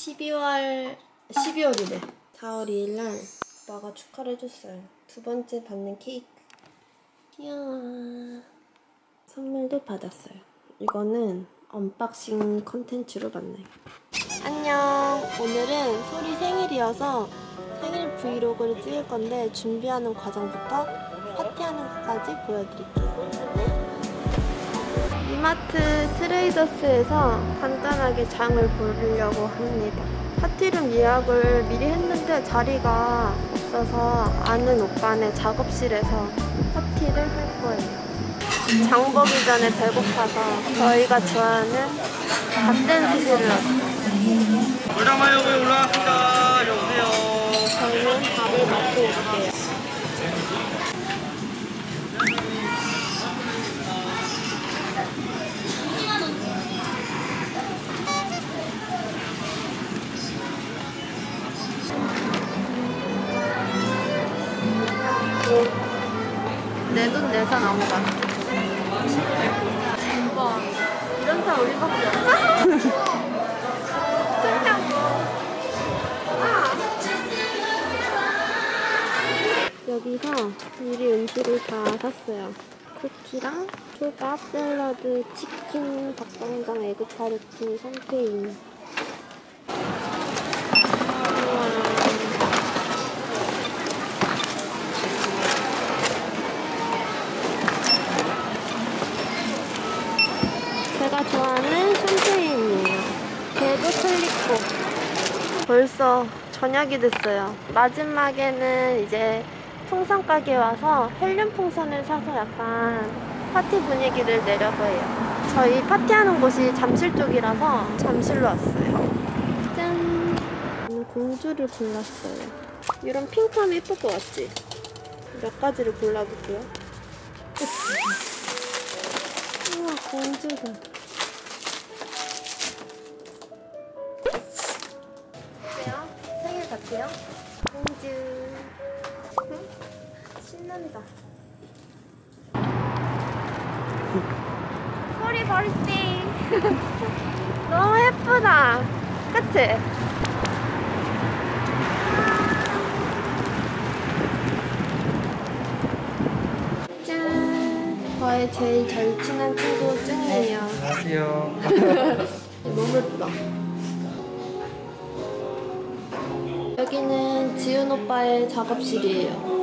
12월이래. 4월 2일날 오빠가 축하를 해줬어요. 두 번째 받는 케이크. 이야. 선물도 받았어요. 이거는 언박싱 컨텐츠로 받네요. 안녕. 오늘은 소리 생일이어서 생일 브이로그를 찍을 건데 준비하는 과정부터 파티하는 것까지 보여드릴게요. 이마트 트레이더스에서 간단하게 장을 보려고 합니다. 파티룸 예약을 미리 했는데 자리가 없어서 아는 오빠네 작업실에서 파티를 할 거예요. 장 보기 전에 배고파서 저희가 좋아하는 갓댄스실을 왔어요. 올라가요. 올라왔습니다. 이리 오세요. 저희는 밥을 먹고 올게요. 내 돈 내산 아무 것 같아. 오빠, 이런 사람 우리밖에 없어? 여기서 미리 음식을 다 샀어요. 쿠키랑 초밥, 샐러드, 치킨, 닭강정, 에그타르트, 샴페인. 제가 좋아하는 샴페인이에요. 걔도 클리코. 벌써 저녁이 됐어요. 마지막에는 이제 풍선 가게에 와서 헬륨 풍선을 사서 약간 파티 분위기를 내려고 해요. 저희 파티하는 곳이 잠실 쪽이라서 잠실로 왔어요. 짠! 저는 공주를 골랐어요. 이런 핑크함이 예쁠 것 같지? 몇 가지를 골라볼게요. 우와, 공주다. 어때요? 생일 같아요? 공주. 신난다. 소리 버리지. 너무 예쁘다. 그치? 짠. 저의 제일 절친한 친구 쭝이에요. 안녕하세요. 너무 예쁘다. 여기는 지훈 오빠의 작업실이에요.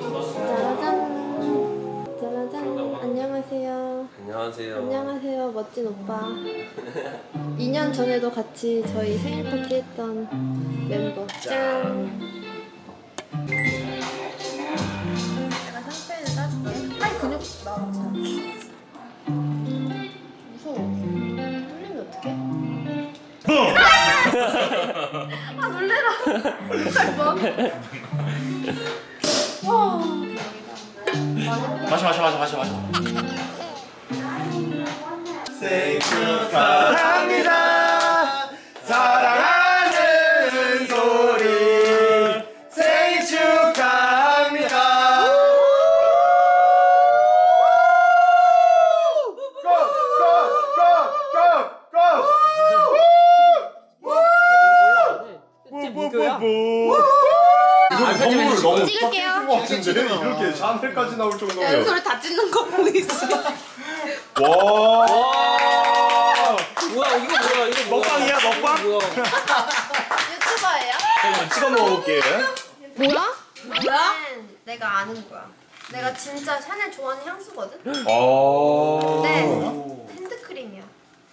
짜라잔. 짜라잔. 안녕하세요. 안녕하세요. 안녕하세요, 멋진 오빠. 2년 전에도 같이 저희 생일 파티 했던 멤버. 짠. 내가 샴페인을 따줄게. 팔 근육 나왔잖아. 무서워. 흘리면 어떡해? 아, 놀래라. 와. 마셔. 생일 축하합니다. 사랑하는 소리. 생일 축하합니다. 선물을 너무 찍을게요. 것 같은데 이렇게 샤넬까지 나올 정도면. 연소를 다 찍는 거 보이지? 와. 뭐야 이거 먹방이야 먹방? 뭐야? 유튜버예요? 찍어 먹어볼게. 뭐야? 뭐야? 내가 아는 거야. 내가 진짜 샤넬 좋아하는 향수거든? 근데 핸드크림이야.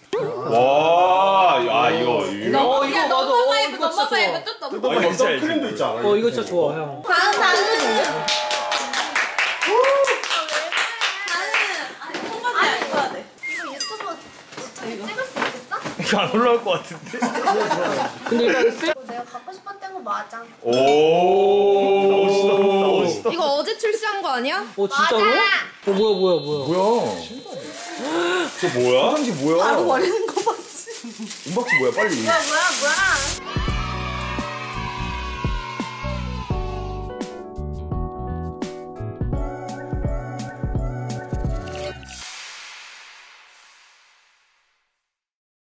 와, 야 이거. 이거 맞아. 이거 진짜 좋아. 아니 선크림도 있지 않아? 이거 진짜 좋아 형. 다음. 이거 유튜버 찍을 수 있겠어? 이거 안 올라올 것 같은데? 근데 일단 내가 갖고 싶었던 거 맞아. 오. 나오시다. 이거 어제 출시한 거 아니야? 진짜로? 맞아. 뭐야? 뭐야? 저 뭐야? 화장지 뭐야? 바로 버리는 거 봤지? 은박지 뭐야 빨리. 뭐야?